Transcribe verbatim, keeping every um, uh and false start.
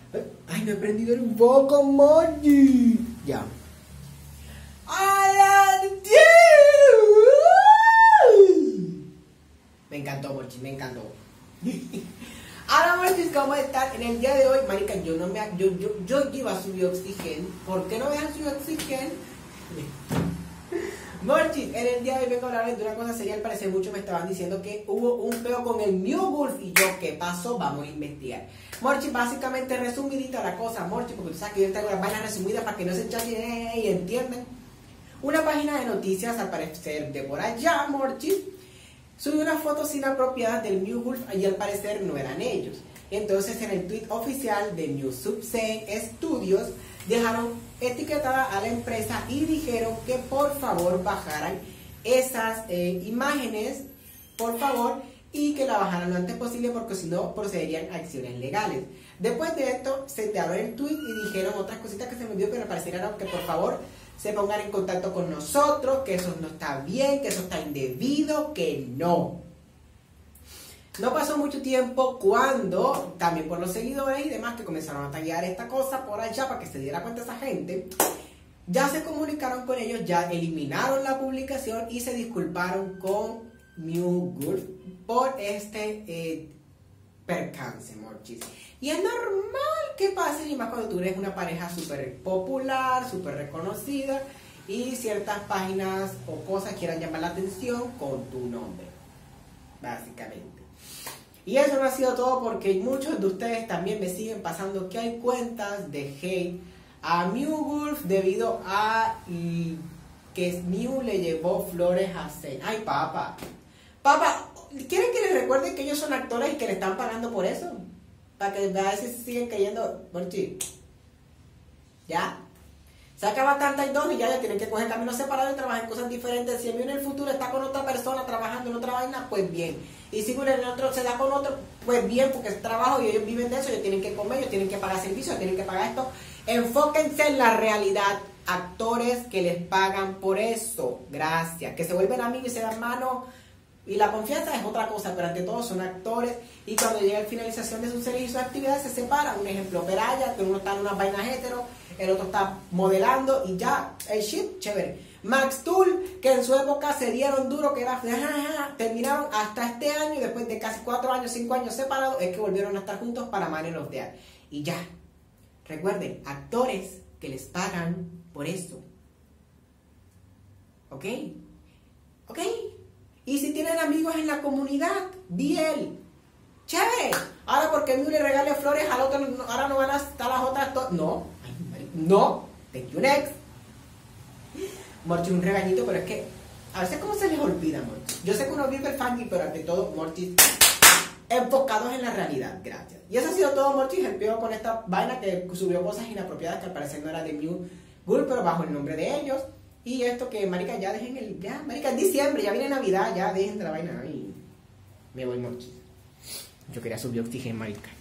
Ay, no he prendido el foco, Morchi. Ya. Me encantó, Morchi, me encantó. Ahora, Morchi, ¿cómo están? En el día de hoy, marica, yo no me... Yo, yo, yo iba a subir oxígeno. ¿Por qué no me han subido oxígeno? Morchi, en el día de hoy vengo a hablarles de una cosa seria. Al parecer muchos me estaban diciendo que hubo un peo con el New Wolf. Y yo, ¿qué pasó? Vamos a investigar. Morchi, básicamente resumidita la cosa, Morchi, porque tú sabes que yo tengo las vainas resumidas para que no se echen y entiendan. Una página de noticias, al parecer de por allá, Morchi, subió unas fotos inapropiadas del New Wolf y al parecer no eran ellos. Entonces en el tweet oficial de New Subsea Studios dejaron etiquetada a la empresa y dijeron que por favor bajaran esas eh, imágenes, por favor, y que la bajaran lo antes posible porque si no procederían a acciones legales. Después de esto se te abrió el tweet y dijeron otras cositas que se me dio, pero pareciera que por favor se pongan en contacto con nosotros, que eso no está bien, que eso está indebido, que no. No pasó mucho tiempo cuando, también por los seguidores y demás que comenzaron a tallar esta cosa por allá para que se diera cuenta esa gente, ya se comunicaron con ellos, ya eliminaron la publicación y se disculparon con New Wolf por este eh, percance, Morchis. Y es normal que pase, y más cuando tú eres una pareja súper popular, súper reconocida, y ciertas páginas o cosas quieran llamar la atención con tu nombre, básicamente. Y eso no ha sido todo, porque muchos de ustedes también me siguen pasando que hay cuentas de hate a New Wolf debido a que New le llevó flores a Zayn. Ay, papá. Papá, ¿quieren que les recuerden que ellos son actores y que le están pagando por eso? Para que a veces siguen cayendo, Morchi. ¿Ya? Se acaba tanta y dos y ya, ya tienen que coger caminos separados y trabajar en cosas diferentes. Si el mío en el futuro está con otra persona trabajando en otra vaina, pues bien. Y si uno en el otro se da con otro, pues bien, porque es trabajo y ellos viven de eso, ellos tienen que comer, ellos tienen que pagar servicios, ellos tienen que pagar esto. Enfóquense en la realidad. Actores que les pagan por eso. Gracias. Que se vuelven amigos y se dan hermanos. Y la confianza es otra cosa, pero ante todo son actores y cuando llega la finalización de sus series y sus actividades se separan. Un ejemplo, Peraya, que uno está en una vaina hetero, el otro está modelando y ya, el shit, chévere. Max Tool, que en su época se dieron duro, que era, terminaron hasta este año y después de casi cuatro años, cinco años separados, es que volvieron a estar juntos para Man of the Year. Y ya, recuerden, actores que les pagan por eso. ¿Ok? ¿Ok? Y si tienen amigos en la comunidad, bien, chévere. Ahora porque a mí le regale flores, al otro ahora no van a estar las otras. No, no, thank you next. Morchi, un regañito, pero es que a veces como se les olvida, Morchi. Yo sé que uno vive el funny, pero ante todo, Morchi, enfocados en la realidad, gracias. Y eso ha sido todo, Morchi. Empiezo con esta vaina que subió cosas inapropiadas que al parecer no era de New Wolf, pero bajo el nombre de ellos. Y esto que, marica, ya dejen el... Ya, marica, en diciembre, ya viene Navidad, ya dejen de la vaina. Y me voy, Morchi. Yo quería subir oxígeno, marica.